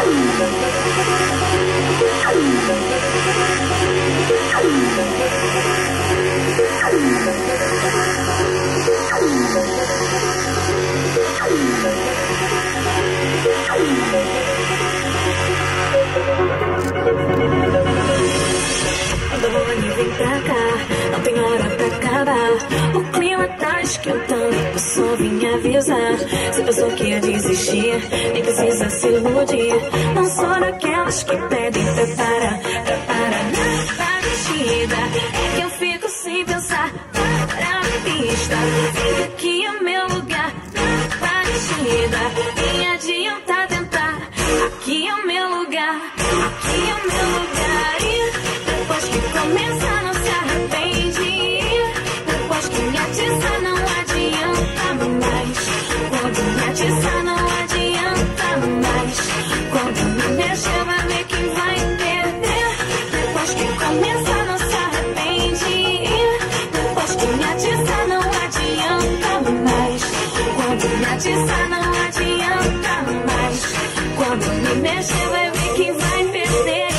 Vem pra cá, não tem hora pra acabar. O clima tá esquentando, eu só vim avisar. Se pensou que ia desistir, nem precisa se iludir. Não sou daquelas que pedem pra parar na batida. É que eu fico sem pensar, para a pista. Fica aqui é o meu lugar, na batida. Nem adianta tentar, aqui é o meu lugar, aqui é o meu lugar. E depois que começa não se arrepende. Depois que me atiça não adianta mais. Quando me atiça não adianta mais. Quando me mexer vai ver quem vai perder. Depois que começa não se arrepende. Depois que me atiça não adianta mais. Quando me atiça não adianta mais. Quando me mexer vai ver quem vai perder.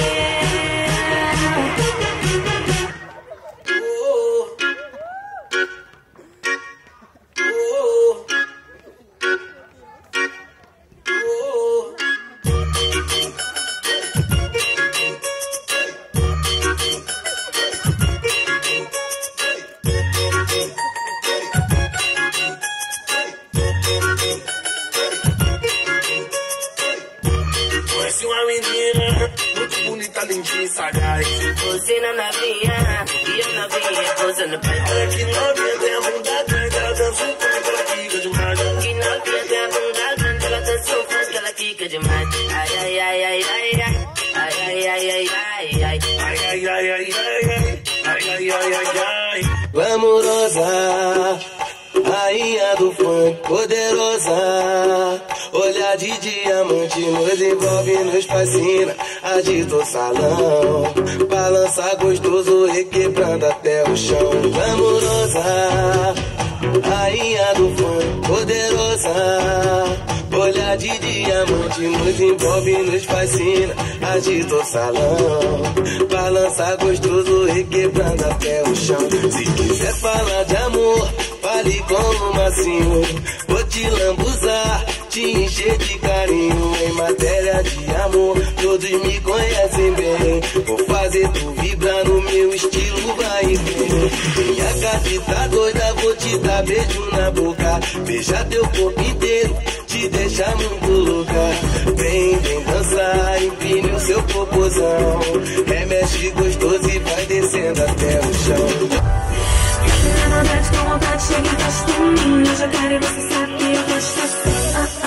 Conheci uma menina muito bonita, lindinha e sagaz. Você na novinha e eu novinha posando pra Olha que novinha, tem a bunda grande, ela dança um pouco, ela quica demais. que novinha tem a bunda grande, ela dança o funk, ela quica demais. Ai, ai, ai, ai, ai, ai. Ai, ai, ai, ai, ai, ai. Ai, ai, ai, ai, ai, ai. Ai, ai, ai, ai, ai. Glamourosa, rainha do funk, poderosa. Olhar de diamante nos envolve, nos fascina. Agita o salão, balança gostoso, requebrando até o chão. Glamourosa, rainha do funk, poderosa. Olhar de diamante nos envolve, nos fascina. Agita o salão, balança gostoso, requebrando até o chão. Se quiser falar de amor, fale com o macio. Vou te lambuzar, te encher de carinho. Em matéria de amor, todos me conhecem bem. Vou fazer tu vibrar no meu estilo, vai e vem. Minha gata tá doida, vou te dar beijo na boca. Beijar teu corpo inteiro, te deixar muito louca. Vem, vem dançar, empine o seu popozão. Remexe gostoso e vai descendo até o chão. Na verdade, com vontade, chega e gosta em mim. Eu já quero e você sabe que eu gosto assim.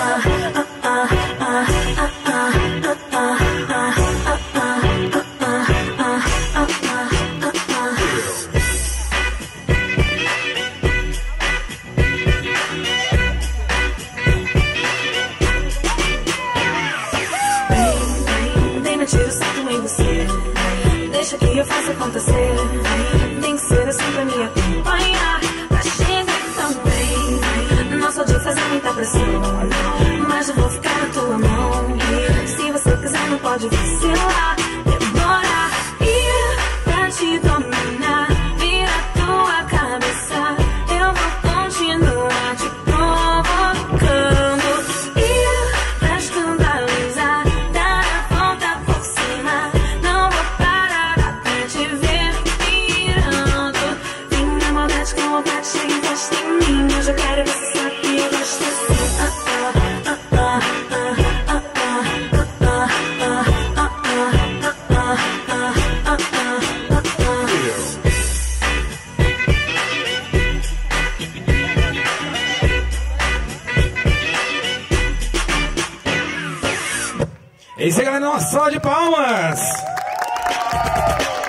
Vem, me tira o certo em você. Deixa que eu faça acontecer. Tem que ser assim pra me acompanhar. Pra chegar também. Não sou de fazer muita pressão, mas eu vou ficar na tua mão. Se você quiser, não pode vacilar. Demora ir pra te dominar. Vira tua cabeça. Eu vou continuar te provocando. Ir pra escandalizar. Dar a volta por cima. Não vou parar até te ver virando. Vem na maldade com vontade, chega e gosta em mim. Eu já quero você sabe que eu gosto assim. É isso aí, galera, uma salva de palmas!